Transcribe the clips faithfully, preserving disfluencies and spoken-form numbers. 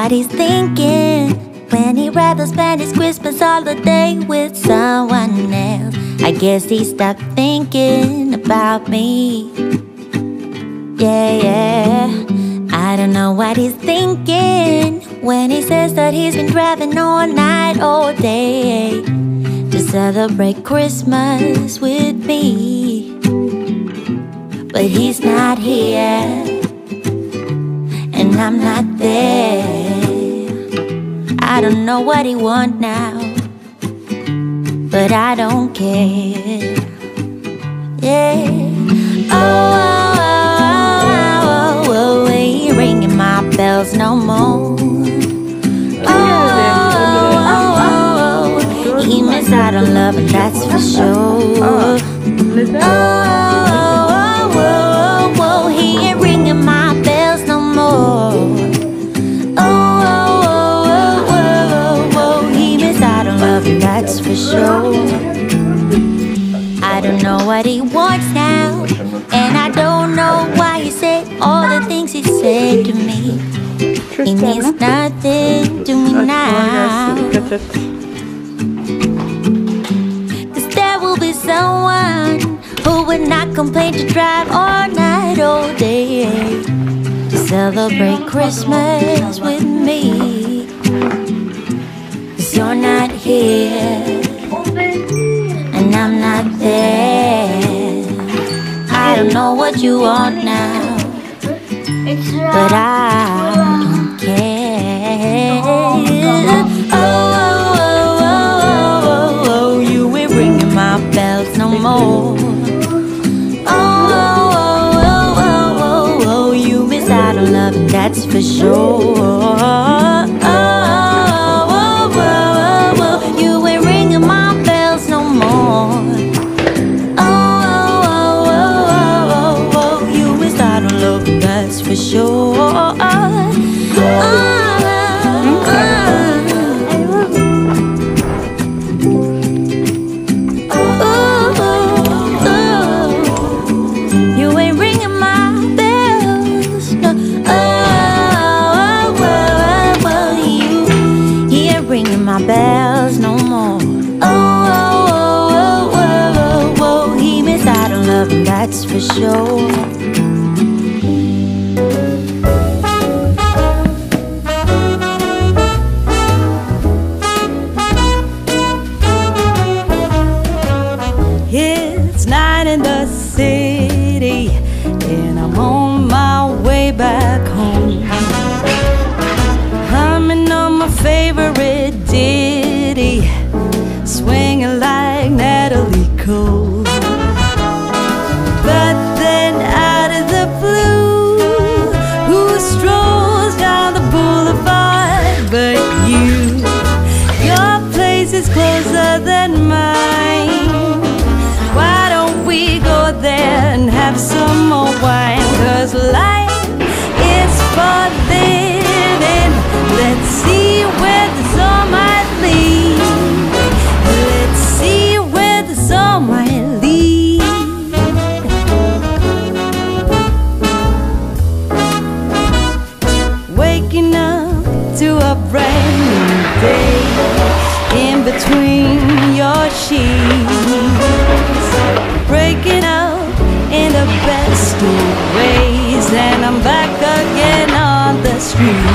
what he's thinking when he'd rather spend his Christmas holiday with someone else. I guess he stopped thinking about me. Yeah, yeah. I don't know what he's thinking when he says that he's been driving all night, all day to celebrate Christmas with me. But he's not here, and I'm not there. I don't know what he wants now, but I don't care. Yeah. Oh, oh, oh, oh, oh, ain't ringing my bells no more. Oh, oh, oh, oh, he missed out on love, and that's for sure. Oh, oh, oh, oh, he ain't ringing my bells no more. Oh, oh, oh, oh, oh, he missed out on love, and that's for sure. I don't know what he wants now, and I don't know why he said all the things he said to me. He means nothing to me now, 'cause there will be someone who would not complain to drive all night, all day to celebrate Christmas with me. 'Cause you're not here, and I'm not there. I don't know what you want now, but I don't care. Oh, oh, oh, oh, oh, oh, you ain't ringing my bells no more. Oh, oh, oh, oh, oh, oh, you miss out on love, and that's for sure. Oh, oh, oh, oh, oh, you ain't ringing my bells no more. That's for sure. Oh, oh, oh, you ain't ringing my bells. No. Oh, oh, oh, you, he ain't ringing my bells no more. Oh, oh, oh, oh, oh, he missed out on love, and that's for sure. It's night in the city, and I'm on my way back home, humming on my favorite ditty, swinging like Natalie Cole. But then out of the blue, who strolls down the boulevard but you? Your place is closer than mine. Why don't we go there and have some more wine? 'Cause life is for living. Let's see where the song might lead. Let's see where the song might lead. Waking up to a brand new day in between your sheets, breaking out in the best of ways, and I'm back again on the street.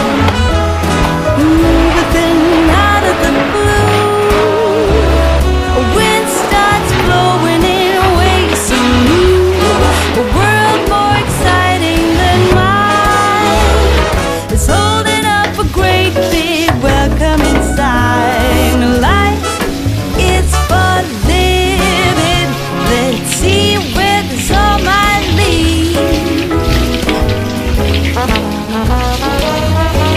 Ooh, but then out of the blue, a wind starts blowing in ways so new, a world more exciting than mine is holding up a great big welcoming sign. Life is for living. Let's see where the song might lead.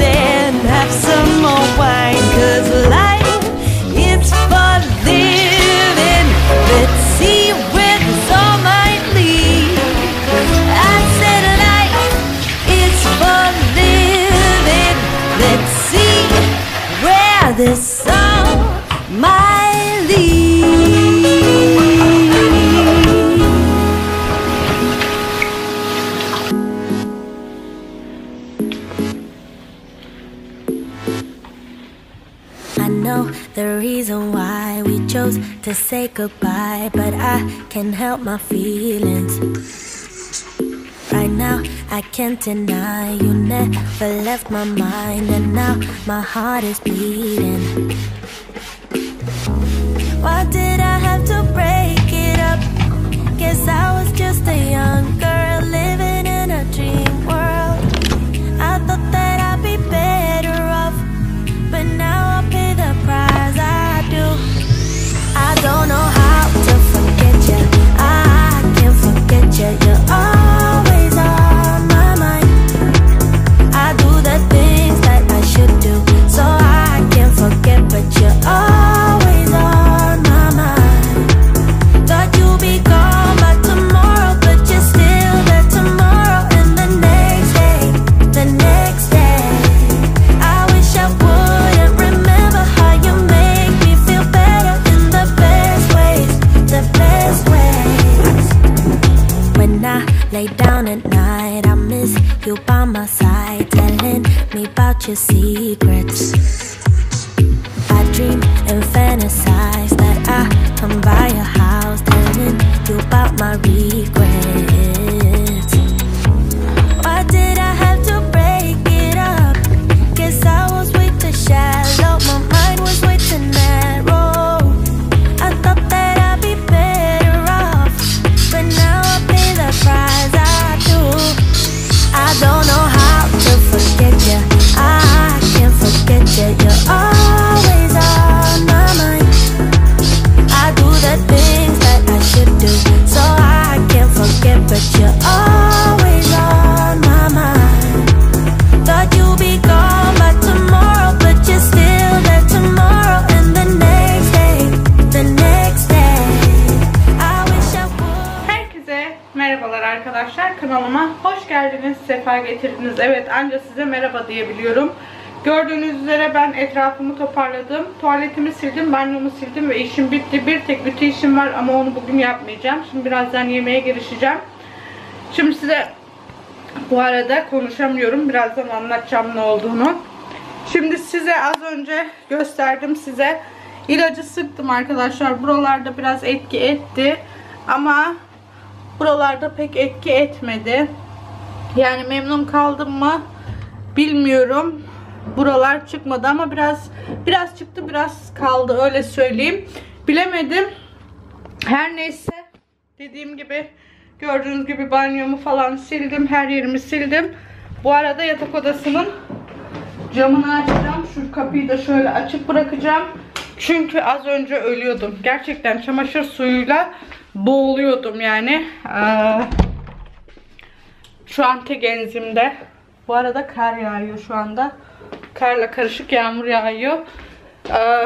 and have some more wine, 'cause life is for living. Let's see where this all might lead. I said life is for living. Let's see where this all might lead. I know the reason why we chose to say goodbye, but I can't help my feelings. Right now I can't deny you never left my mind, and now my heart is bleeding. Why did I have to break it up? Guess I was just a young girl living in a dream world. I thought that I'd be better off, but now I pay the price. I do. I don't know how to forget you. I can't forget you. You're always on my mind. I do the things that I should do, so I can't forget, but you're always on my mind. Thought you'd be gone by tomorrow, but you're still there tomorrow, and the next day, the next day. I wish I wouldn't remember how you make me feel better in the best ways, the best ways. When I lay down at night, I miss you by my side, telling me about your secrets. I dream and fantasize that I come by your house, telling you about my regrets. Why did I have to break it up? Guess I was way too shallow, my mind was way too narrow. I thought that I'd be better off, but now I pay the price. I do. I don't know how to forget you. I can't forget you. You're always on my mind. I do the things that I should do, so I can't forget, but you're always on my mind. Thought you'd be gone by tomorrow, but you're still there tomorrow, and the next day, the next day. I wish I would. Herkese merhabalar arkadaşlar, kanalıma hoş geldiniz, sefa getirdiniz. Evet, anca size merhaba diyebiliyorum. Gördüğünüz üzere ben etrafımı toparladım, tuvaletimi sildim, banyomu sildim ve işim bitti. Bir tek ütü işim var ama onu bugün yapmayacağım. Şimdi birazdan yemeğe girişeceğim. Şimdi size bu arada konuşamıyorum, birazdan anlatacağım ne olduğunu. Şimdi size az önce gösterdim, size ilacı sıktım arkadaşlar. Buralarda biraz etki etti ama buralarda pek etki etmedi. Yani memnun kaldım mı bilmiyorum. Buralar çıkmadı ama biraz biraz çıktı, biraz kaldı, öyle söyleyeyim. Bilemedim. Her neyse, dediğim gibi gördüğünüz gibi banyomu falan sildim, her yerimi sildim. Bu arada yatak odasının camını açacağım. Şu kapıyı da şöyle açık bırakacağım. Çünkü az önce ölüyordum. Gerçekten çamaşır suyuyla boğuluyordum yani. Ee, şu an tek enzimde. Bu arada kar yağıyor şu anda. Karla karışık yağmur yağıyor. Ee,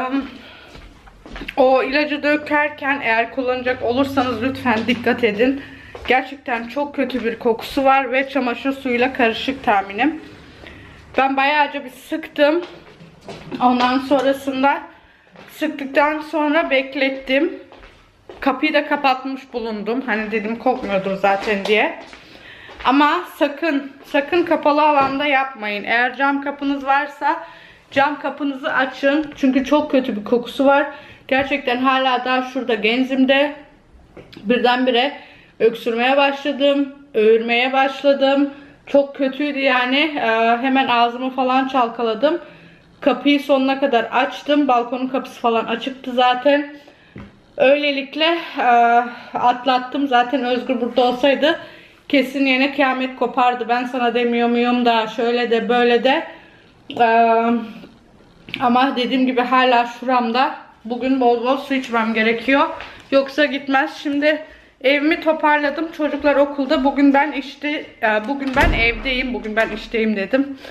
o ilacı dökerken eğer kullanacak olursanız lütfen dikkat edin. Gerçekten çok kötü bir kokusu var ve çamaşır suyuyla karışık tahminim. Ben bayağıca bir sıktım. Ondan sonrasında sıktıktan sonra beklettim. Kapıyı da kapatmış bulundum. Hani dedim kokmuyordur zaten diye. Ama sakın sakın kapalı alanda yapmayın. Eğer cam kapınız varsa cam kapınızı açın. Çünkü çok kötü bir kokusu var. Gerçekten hala daha şurada genzimde. Birdenbire öksürmeye başladım. Öğürmeye başladım. Çok kötüydü yani. Ee, hemen ağzımı falan çalkaladım. Kapıyı sonuna kadar açtım. Balkonun kapısı falan açıktı zaten. Öylelikle e, atlattım. Zaten Özgür burada olsaydı kesin yine kıyamet kopardı. Ben sana demiyor muyum da şöyle de böyle de. Ee, ama dediğim gibi hala şuramda. Bugün bol bol su içmem gerekiyor. Yoksa gitmez. Şimdi evimi toparladım. Çocuklar okulda. Bugün ben işte bugün ben evdeyim. Bugün ben işteyim dedim.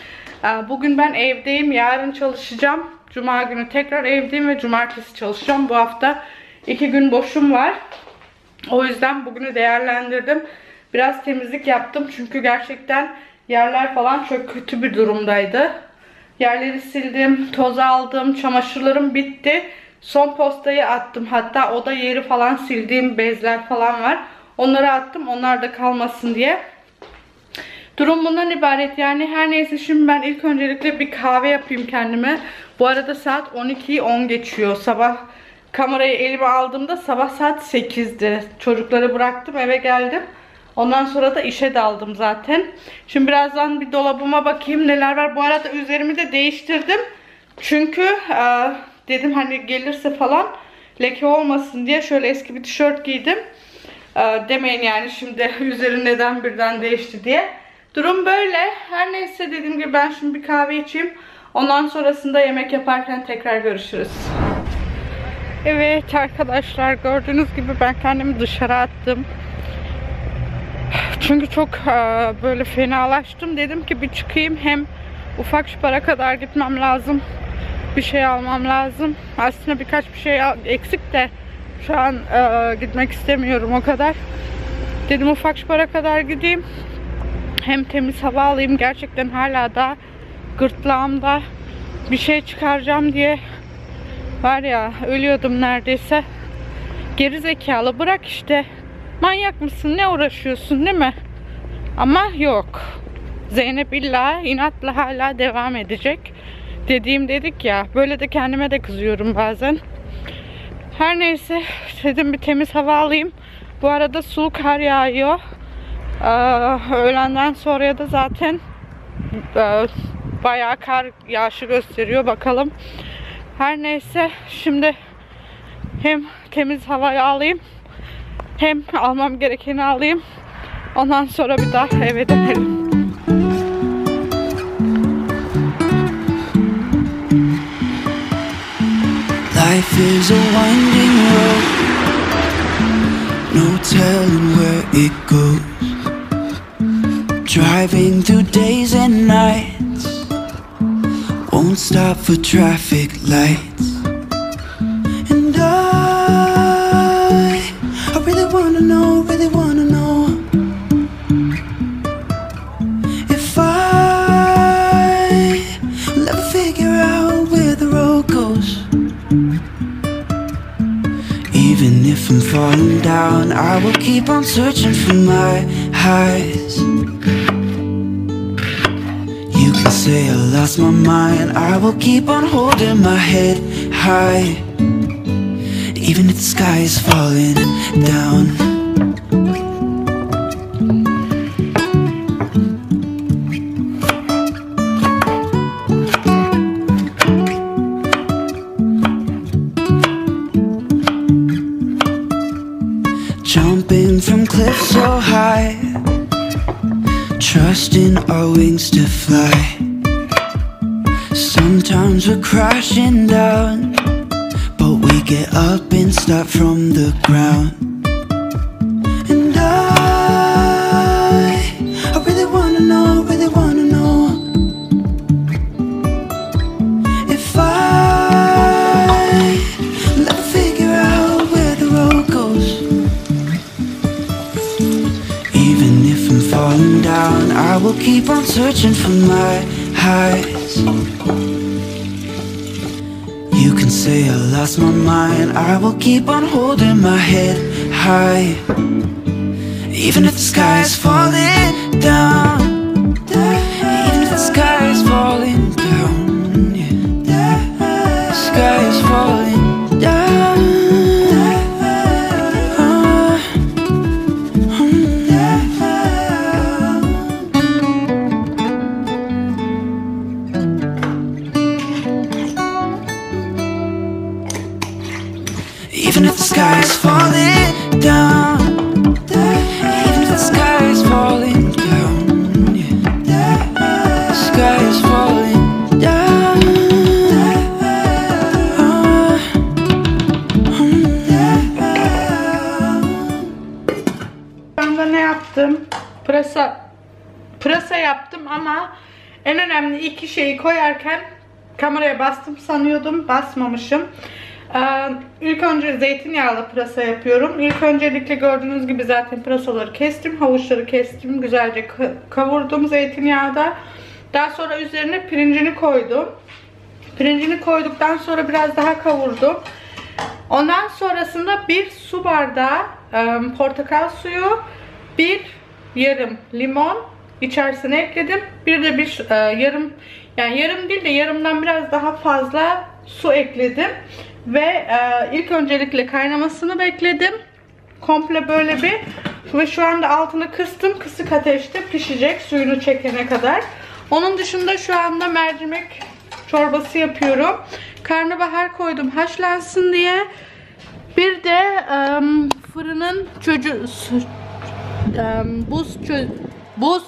Bugün ben evdeyim. Yarın çalışacağım. Cuma günü tekrar evdeyim ve cumartesi çalışacağım. Bu hafta iki gün boşum var. O yüzden bugünü değerlendirdim. Biraz temizlik yaptım. Çünkü gerçekten yerler falan çok kötü bir durumdaydı. Yerleri sildim, toz aldım, çamaşırlarım bitti. Son postayı attım. Hatta oda yeri falan sildiğim bezler falan var. Onları attım. Onlar da kalmasın diye. Durum bundan ibaret yani. Her neyse, şimdi ben ilk öncelikle bir kahve yapayım kendime. Bu arada saat on ikiyi on geçiyor. Sabah kamerayı elime aldığımda sabah saat sekizdi. Çocukları bıraktım, eve geldim. Ondan sonra da işe daldım zaten. Şimdi birazdan bir dolabıma bakayım neler var. Bu arada üzerimi de değiştirdim. Çünkü e, dedim hani gelirse falan leke olmasın diye şöyle eski bir tişört giydim. E, demeyin yani şimdi üzeri neden birden değişti diye. Durum böyle. Her neyse, dediğim gibi ben şimdi bir kahve içeyim. Ondan sonrasında yemek yaparken tekrar görüşürüz. Evet arkadaşlar, gördüğünüz gibi ben kendimi dışarı attım. Çünkü çok böyle fenalaştım. Dedim ki bir çıkayım, hem ufak şu para kadar gitmem lazım. Bir şey almam lazım. Aslında birkaç bir şey eksik de şu an e, gitmek istemiyorum o kadar. Dedim ufak şu para kadar gideyim. Hem temiz hava alayım. Gerçekten hala da gırtlağımda bir şey çıkaracağım diye var ya, ölüyordum neredeyse. Geri zekalı, bırak işte. Manyak mısın? Ne uğraşıyorsun değil mi? Ama yok. Zeynep illa inatla hala devam edecek. Dediğim dedik ya. Böyle de kendime de kızıyorum bazen. Her neyse, dedim bir temiz hava alayım. Bu arada sulu kar yağıyor. Ee, öğlenden sonraya da zaten e, bayağı kar yağışı gösteriyor. Bakalım. Her neyse, şimdi hem temiz havayı alayım, hem almam gerekeni alayım. Ondan sonra bir daha eve dönelim. Life is a winding road, no telling where it goes. Driving through days and nights, won't stop for traffic lights. And I, I really wanna know, really wanna know if I will ever figure out where the road goes. Even if I'm falling down, I will keep on searching for my highs. You can say I lost my mind, I will keep on holding my head high. Even if the sky is falling down. Jumping from cliffs so high, trusting our wings to fly. Sometimes we're crashing down, but we get up and start from the ground. And I, I really wanna know, really wanna know if I will ever figure out where the road goes. Even if I'm falling down, I will keep on searching for my highs. You can say I lost my mind, I will keep on holding my head high. Even if the sky is falling down, even if the sky is falling down, yeah. The sky is falling down. Even if the sky is falling down, even if the sky is falling down, yeah. The sky is falling down. Ben de ne yaptım? Pırasa pırasa yaptım ama en önemli iki şeyi koyarken kameraya bastım sanıyordum. Basmamışım. Ee, ilk önce zeytinyağlı pırasa yapıyorum. İlk öncelikle gördüğünüz gibi zaten pırasaları kestim. Havuçları kestim. Güzelce kavurdum zeytinyağda. Daha sonra üzerine pirincini koydum. Pirincini koyduktan sonra biraz daha kavurdum. Ondan sonrasında bir su bardağı e, portakal suyu, bir yarım limon içerisine ekledim. Bir de bir e, yarım, yani yarım değil de yarımdan biraz daha fazla su ekledim. Ve e, ilk öncelikle kaynamasını bekledim. Komple böyle bir. Ve şu anda altını kıstım. Kısık ateşte pişecek suyunu çekene kadar. Onun dışında şu anda mercimek çorbası yapıyorum. Karnabahar koydum haşlansın diye. Bir de um, fırının çocuğu um, buz çö buz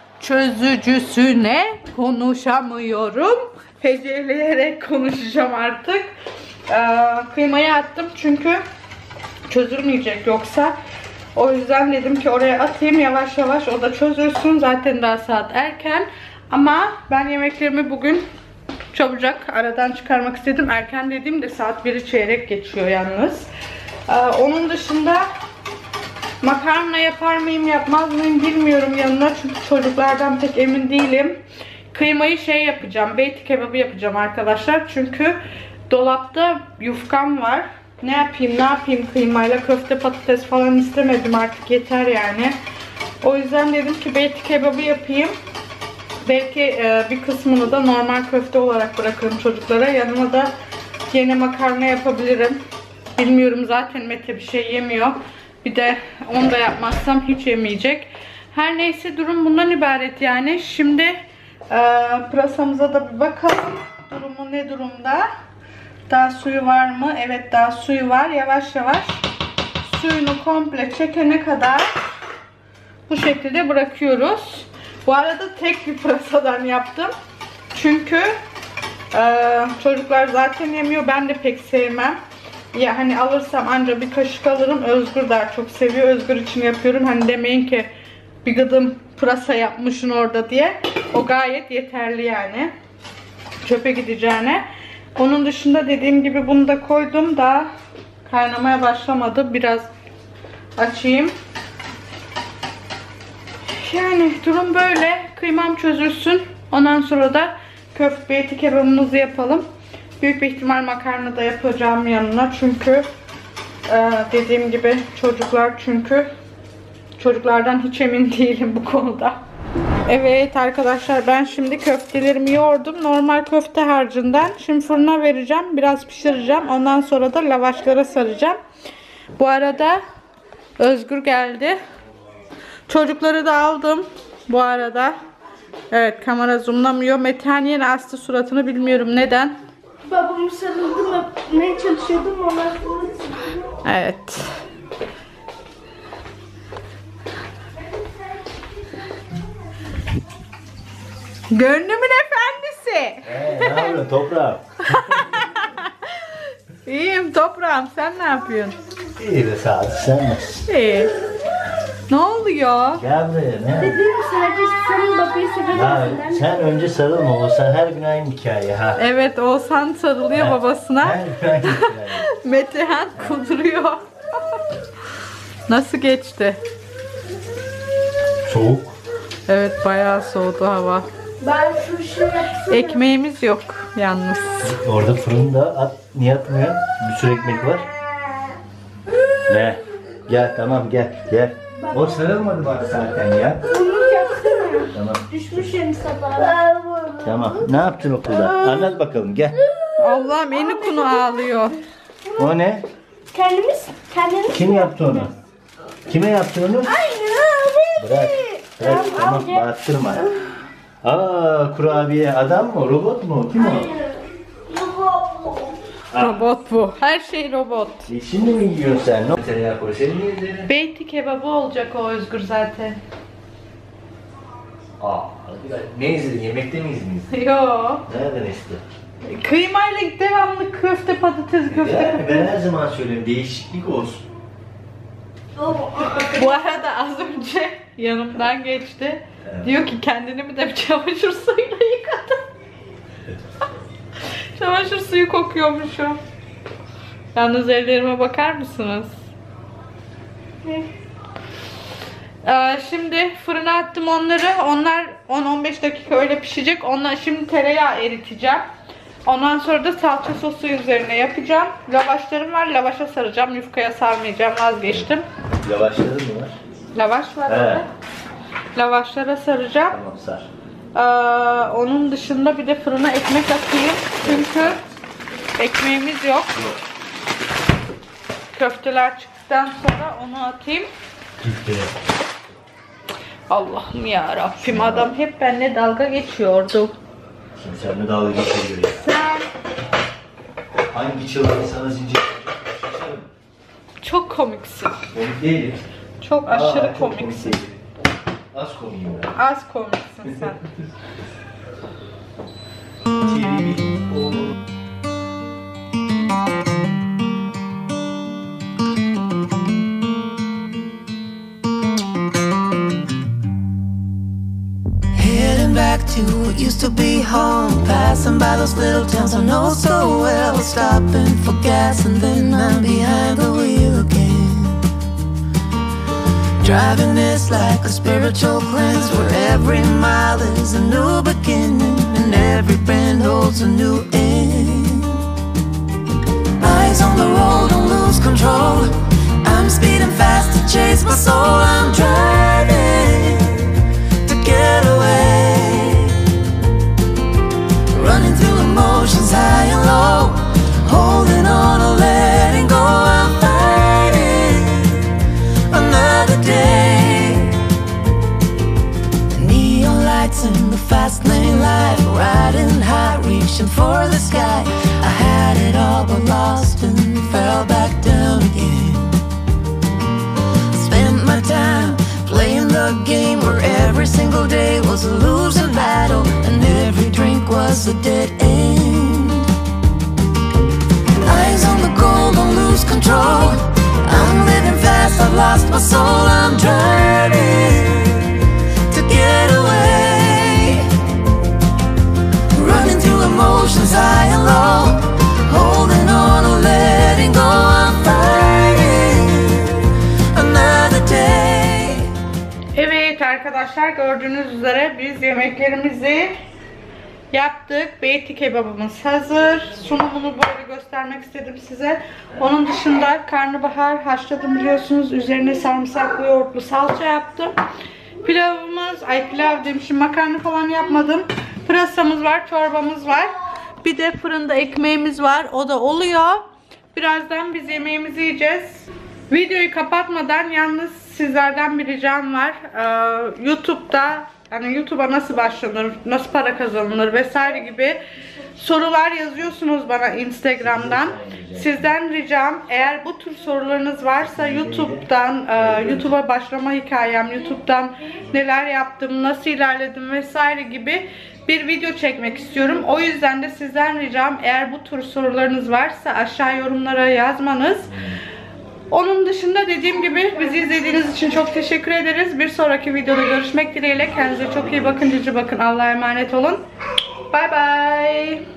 çözücüsüne konuşamıyorum. Heceleyerek konuşacağım artık. Ee, kıymayı attım çünkü çözülmeyecek yoksa. O yüzden dedim ki oraya atayım yavaş yavaş o da çözülsün. Zaten daha saat erken. Ama ben yemeklerimi bugün çabucak aradan çıkarmak istedim. Erken dediğimde saat biri çeyrek geçiyor yalnız. Ee, onun dışında makarna yapar mıyım yapmaz mıyım bilmiyorum yanına. Çünkü çocuklardan pek emin değilim. Kıymayı şey yapacağım. Beyti kebabı yapacağım arkadaşlar. Çünkü dolapta yufkam var. Ne yapayım ne yapayım kıymayla, köfte patates falan istemedim artık, yeter yani. O yüzden dedim ki beyti kebabı yapayım. Belki e, bir kısmını da normal köfte olarak bırakırım çocuklara. Yanıma da yine makarna yapabilirim. Bilmiyorum, zaten Mete bir şey yemiyor. Bir de onu da yapmazsam hiç yemeyecek. Her neyse durum bundan ibaret yani. Şimdi e, pırasamıza da bir bakalım. Durumu ne durumda? Daha suyu var mı? Evet, daha suyu var. Yavaş yavaş suyunu komple çekene kadar bu şekilde bırakıyoruz. Bu arada tek bir pırasadan yaptım. Çünkü e, çocuklar zaten yemiyor. Ben de pek sevmem. Ya hani alırsam ancak bir kaşık alırım. Özgür daha çok seviyor. Özgür için yapıyorum. Hani demeyin ki bir gıdım pırasa yapmışsın orada diye. O gayet yeterli yani. Çöpe gideceğine. Onun dışında dediğim gibi bunu da koydum. Daha kaynamaya başlamadı. Biraz açayım. Yani durum böyle. Kıymam çözülsün. Ondan sonra da köfte beyti kebabımızı yapalım. Büyük bir ihtimal makarna da yapacağım yanına. Çünkü e, dediğim gibi çocuklar çünkü çocuklardan hiç emin değilim bu konuda. Evet arkadaşlar, ben şimdi köftelerimi yoğurdum. Normal köfte harcından. Şimdi fırına vereceğim. Biraz pişireceğim. Ondan sonra da lavaşlara saracağım. Bu arada Özgür geldi. Çocukları da aldım bu arada. Evet, kamera zoomlamıyor. Metehan yine astı suratını, bilmiyorum neden. Babamı sarıldım, öpmeye çalışıyordum, ondan sonra evet. Gönlümün efendisi. Ee, ne yapıyorsun toprağım? İyiyim toprağım, sen ne yapıyorsun? İyi de sağ ol, sen nasılsın? İyi. Ne oluyor? Gel buraya, ne? dedim sadece senin babayı Ya sevebilirsin. sen önce sarılma, olsa her gün aynı hikaye ha. Evet, Oğuzhan sarılıyor Ha, babasına. Her gün aynı hikaye. Metehan kuduruyor. Nasıl geçti? Soğuk. Evet, bayağı soğudu hava. Ben şu işi yapsam. Ekmeğimiz yok yalnız. Orada fırında at, niye atmıyorsun? Bir sürü ekmek var. Ne? Gel tamam gel gel. O sarılmadı bana zaten ya. Bunu yapsana. Tamam. Düşmüşüm sabah. Tamam. Ne yaptın okulda? Anlat bakalım gel. Allah'ım, eni kunu ağlıyor. O ne? Kendimiz, kendimiz. Kim yaptı onu? Kime yaptı onu? Bırak. Bırak tamam, bağırttırma. Aa, kurabiye adam mı? Robot mu? Kim o? Robot bu. Her şey robot. E şimdi mi yiyorsun sen? Ne? Tereyağı koy. Senin niye üzerine? Beyti kebabı olacak o Özgür zaten. Aa, ne izledin? Yemekte mi izledin? Yo. Nereden esti? Kıymayla devamlı köfte patates köfte. Yani ben her zaman söylüyorum, değişiklik olsun. Bu arada az önce yanımdan geçti. Evet. Diyor ki kendini mi de bir çamaşır suyuyla yıkadın? Çamaşır suyu kokuyormuşum. Yalnız ellerime bakar mısınız? Ee, şimdi fırına attım onları. Onlar on on beş dakika öyle pişecek. Onlar şimdi tereyağı eriteceğim. Ondan sonra da salça sosu üzerine yapacağım. Lavaşlarım var. Lavaşa saracağım. Yufkaya sarmayacağım. Vazgeçtim. Lavaşların mı var? Lavaş var. He. Lavaşlara saracağım. Tamam sar. Ee, onun dışında bir de fırına ekmek atayım. Çünkü ekmeğimiz yok. Yok. Köfteler çıktıktan sonra onu atayım. Gitti. Allah'ım ya Rabbim, adam hep benimle dalga geçiyordu. Şimdi seninle dalga geçiyor ya. Sen Hangi çılgın sana zincir? çok komiksin. Komik değilim. Çok aşırı Aa, çok komiksin. komik değilim. Az komiyim ben. Az komiksin sen. T V oğlum. Heading back to what used to be home, passing by those little towns I know so well, stopping for gas and then I'm behind the wheel again. Driving this like a spiritual cleanse, where every mile is a new beginning and every bend holds a new end. Eyes on the road, don't lose control. I'm speeding fast to chase my soul. I'm driving to get away, running through emotions high and low, holding on or letting go. I'm fighting another day. Neon lights in the fast lane life, riding high, reaching for the sky. I had it all but lost and fell back down again. Spent my time playing the game where every single day was a losing battle and every drink was a dead end. Eyes on the goal, don't lose control. I'm living fast, I've lost my soul. I'm driving to get away, running through emotions high and low, holding on or letting go. I'm fighting another day. Evet arkadaşlar, gördüğünüz üzere biz yemeklerimizi yaptık. Beyti kebabımız hazır. Sunumunu böyle göstermek istedim size. Onun dışında karnabahar haşladım biliyorsunuz. Üzerine sarımsaklı yoğurtlu salça yaptım. Pilavımız, ay pilav demişim, makarna falan yapmadım. Pırasamız var, çorbamız var. Bir de fırında ekmeğimiz var. O da oluyor. Birazdan biz yemeğimizi yiyeceğiz. Videoyu kapatmadan yalnız sizlerden bir ricam var. Ee, YouTube'da yani YouTube'a nasıl başlanır, nasıl para kazanılır vesaire gibi sorular yazıyorsunuz bana Instagram'dan. Sizden ricam, eğer bu tür sorularınız varsa YouTube'dan, e, YouTube'a başlama hikayem, YouTube'dan neler yaptım, nasıl ilerledim vesaire gibi bir video çekmek istiyorum. O yüzden de sizden ricam, eğer bu tür sorularınız varsa aşağı yorumlara yazmanız. Onun dışında dediğim gibi bizi izlediğiniz için çok teşekkür ederiz. Bir sonraki videoda görüşmek dileğiyle. Kendinize çok iyi bakın, cici bakın. Allah'a emanet olun. Bye bye.